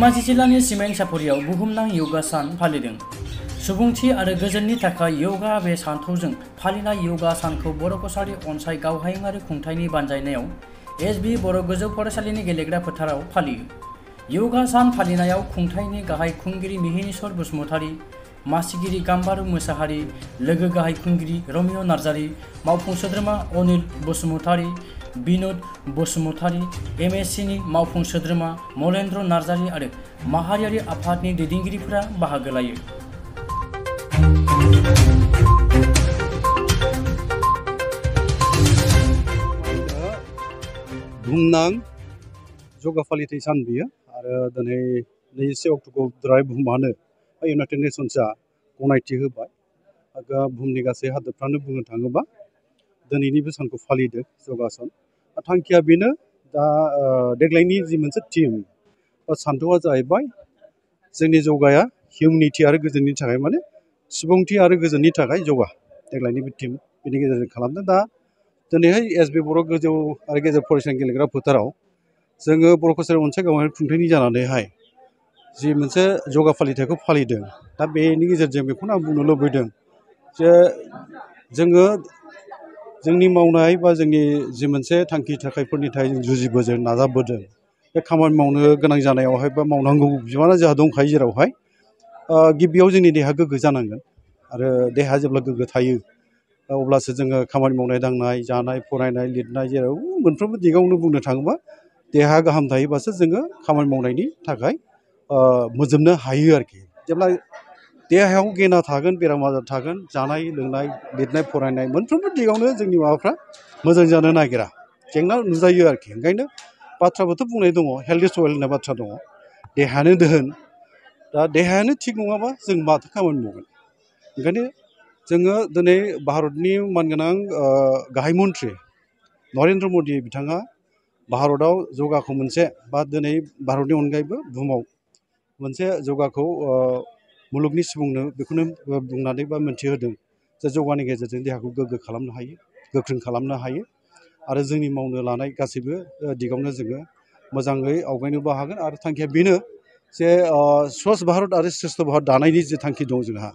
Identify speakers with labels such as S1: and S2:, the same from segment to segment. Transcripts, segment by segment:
S1: धेमाजि जिल्लानि सिमें सापरियाव बुहुमनां योगा सान फालिदों। सुबुंथि आरो गोजोननि थाखाय योगा बे सानथौजों फालिनाय योगा सानखौ बर' कसारि अनसाय गावहायुंआरि खुंथायनि बानजायनायाव एसबि बर' गोजौ फरायसालिनि गेलेग्रा फोथाराव फालियो। योगा सान फालिनायाव खुंथायनि गाहाय खुंगिरि मिहिनीश्वर बसुमतारी, मासिगिरि गाम्बारु मोसाहारि, लोगो गाहाय खुंगिरि रमिय नार्जारि, मावफुं सोद्रोमा अनिल बसुमतारी, बिनोद बसुमतारी, एमएससिनि मावफुं सोद्रोमा मलेन्द्र नार्जारि आरो माहारियारि आफादनि दैदेनगिरिफोरा बाहागो लायो।
S2: बुहुमनां योगा फालिथाय सान बियो आरो दिनै 21 अक्ट'खौ बुहुमानो इउनाइटेड नेशन्सआ गनायथि होबाय। बुहुमनि गासै हादोरफ्रानो बुंनो थाङोबा दिनैनि बे सानखौ फालिदों योगा सान। थांखिया बेनो दा देग्लायनि जि मोनसे थीम बा सानथौआ जाहैबाय जोंनि योगाया हिउमेनिटी आरो गोजोननि थाखाय, माने सुबुंथि आरो गोजोननि थाखाय योगा देग्लायनि बे थीम बेनि गेजेरजों खालामदों। दा दिनैहाय एसबि बर' गोजौ आरो गेजेर फरायसालि गेलेग्रा फोथाराव जोङो बर' कसारि अनसाय गावहायुंआरि खुंथायनि जानानैहाय जि मोनसे योगा फालिथायखौ फालिदों। दा बेनि गेजेरजों बेखौनो आं बुंनो लुबैदों जे जोङो जोंनि मावनाय बा जोंनि जि मोनसे थांखि थाखायफोरनि थाखाय जों जुजिबोदों, नाजाबोदों, बे खामानि मावनो गोनां जानायावहाय बा मावनांगौ बिबाना जोंहा दंखायो जेरावहाय गिबियाव जोंनि देहा गोग्गो जानांगोन आरो देहाया जेब्ला गोग्गो थायो अब्लासो जोङो खामानि मावनाय दांनाय, जानाय, फरायनाय, लिरनाय जेराव मोनफ्रोमबो दिगावनो बुंनो थाङोबा देहा गाहाम थायोबासो जोङो खामानि मावनायनि थाखाय मोजोमनो हायो आरोखि। जेब्ला देहायाव गेना थागोन, बेराम आजार थागोन, जानाय लोंनाय, लिरनाय फरायनाय मोनफ्रोमबो दिगावनो जोंनि माबाफ्रा मोजां जानो नागिरा, जेंना नुजायो आरोखि। ओंखायनो बाथ्राबोथ' बुंनाय दङ, हेल्थ इज वेल्थ होननाय बाथ्रा दङ, देहायानो दोहोन। दा देहायानो थिग नङाबा जों माथो खामानि मावगोन। ओंखायनो जोङो दिनै भारतनि मानगोनां गाहाय मन्थ्रि नरेन्द्र मदि बिथाङा भारतआव योगाखौ मोनसे बा दिनै भारतनि अनगायैबो बुहुमाव मोनसे योगाखौ मुलुगनि सुबुंनो बेखौनो बुंनानै बा मोनथिहोदों जे योगानि गेजेरजों देहाखौ गोग्गो खालामनो हायो, गोख्रों खालामनो हायो आरो जोंनि मावनो लानाय गासैबो दिगावनो जोङो मोजाङै आवगायनोबो हागोन। आरो थांखिया बेनो जे स्वच्छ भारत आरो श्रेष्ठ भारत दानायनि जे थांखि दं जोंहा,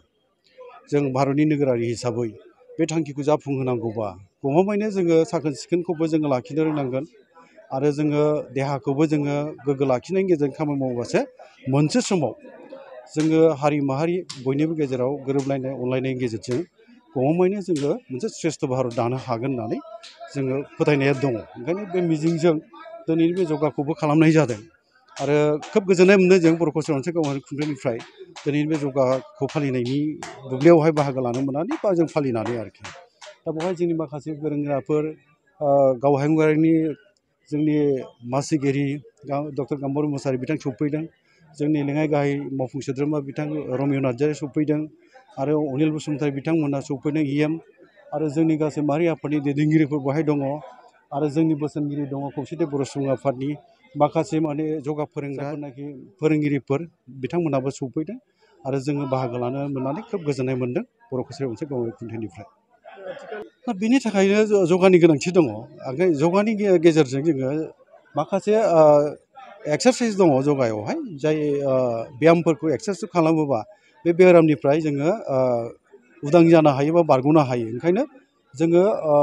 S2: जों भारतनि नोगोरारि हिसाबै बे थांखिखौ जाफुंहोनांगौबा गमामायैनो जोङो साखोन सिखोनखौबो जोङो लाखिनो रोंनांगोन आरो जोङो देहाखौबो जोङो गोग्गो लाखिनायनि गेजेरजों खामानि मावबासो मोनसे समाव जोङो हारि माहारि बयनिबो गेजेराव गोरोबलायनाय अनलायनायनि गेजेरजों गमामायैनो जोङो मोनसे श्रेष्ठ भारत दानो हागोन होननानै जोङो फोथायनाया दङ। ओंखायनो बे मिजिंजों दिनैनि बे योगाखौबो खालामनाय जादों आरो खोब गोजोननाय मोनदों जों बर' कसारि अनसाय गावहायुंआरि खुंथायनिफ्राय दिनैनि बे योगाखौ फालिनायनि दुब्लियावहाय बाहागो लानो मोननानै बा जों फालिनानै आरोखि। दा बेवहाय जोंनि माखासे गोरों गोराफोर गावहायुंआरिनि जोंनि मासिगिरि डक्टर गाम्बारु मोसाहारि बिथां सफैदों, जोंनि लेङाइ गाहाय मावफुं सोद्रोमा बिथां रमिय नार्जारि सफैदों आरो अनिल बसुमतारी बिथांमोना सफैदों इएम आरो जोंनि गासै माहारि आफादनि दैदेनगिरिफोर बेवहाय दङ आरो जोंनि बोसोनगिरि दङ खौसेथि बर' सुबुं आफादनि माखासे माने योगा फोरोंग्रानाखि फोरोंगिरिफोर बिथांमोनाबो सफैदों आरो जोङो बाहागो लानो मोननानै खोब गोजोननाय मोनदों बर' कसारि अनसाय गावहायुंआरि खुंथायनिफ्राय। दा बेनि थाखायनो योगानि गोनांथि दङ। योगानि गेजेरजों जोङो माखासे एक्सारसाइस दङ योगायावहाय, जाय ब्यामफोरखौ एक्सारसाइस खालामोबा बे बेरामनिफ्राय जोङो उदां जानो हायो बा बारग'नो हायो। ओंखायनो जोङो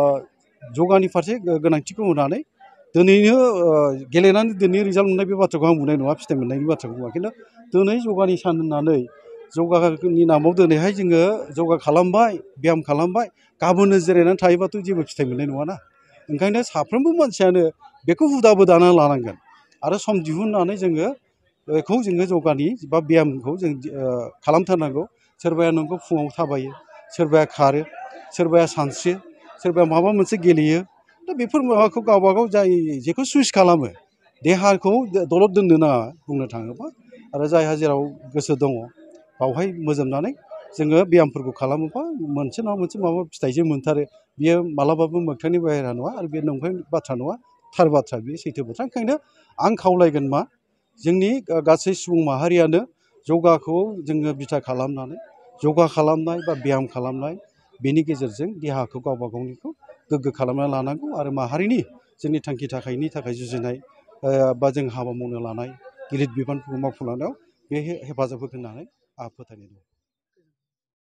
S2: योगानि फारसे गोनांथिखौ होनानै दिनैनो गेलेनानै दिनै रिजाल्ट मोननाय बे बाथ्राखौ आं बुंनाय नङा, फिथाइ मोननायनि बाथ्राखौ बुङा, खिन्थु दिनै योगानि सान होननानै योगानि नामाव दिनैहाय जोङो योगा खालामबाय, ब्याम खालामबाय, गाबोननो जिरायनानै थायोबाथ' जेबो फिथाइ मोननाय नङाना। ओंखायनो साफ्रोमबो मानसियानो बेखौ हुदाबो दाना लानांगोन आरो सम दिहुननानै जोङो बेखौ जोङो योगानि बा ब्यामखौ जों खालामथारनांगौ। सोरबाया नोंखौ फुङाव थाबायो, सोरबाया खारो, सोरबाया सानस्रियो, सोरबाया माबा मोनसे गेलेयो। दा बेफोर माबाखौ गावबागाव जाय जेखौ सुइस खालामो, देहाखौ दलद दोननो नाङा बुंनो थाङोबा, आरो जायहा जेराव गोसो दङ बावहाय मोजोमनानै जोङो ब्यामफोरखौ खालामोबा मोनसे नङा मोनसे माबा फिथाइसो मोनथारो। बियो मालाबाबो मोगथांनि बाहेरा नङा आरो बे नंखाय बाथ्रा नङा, थार बाथ्रा, बेयो सैथो बाथ्रा। ओंखायनो आं खावलायगोन मा, जोंनि गासै सुबुं माहारियानो योगाखौ जोङो बिथा खालामनानै योगा खालामनाय बा ब्याम खालामनाय, बेनि गेजेरजों देहाखौ गावबा गावनिखौ गोग्गो खालामना लानांगौ आरो माहारिनि जोंनि थांखि थाखायनि थाखाय जुजिनाय बा जों हाबा मावनो लानाय गिलिर बिबानफोरखौ मावफुंलांनायाव बे हेफाजाब होगोन होननानै आंहा फोथायनाय दं।